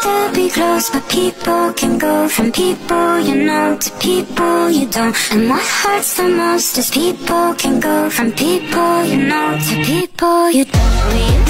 to be close, but people can go from people you know to people you don't. And what hurts the most is people can go from people you know to people you don't.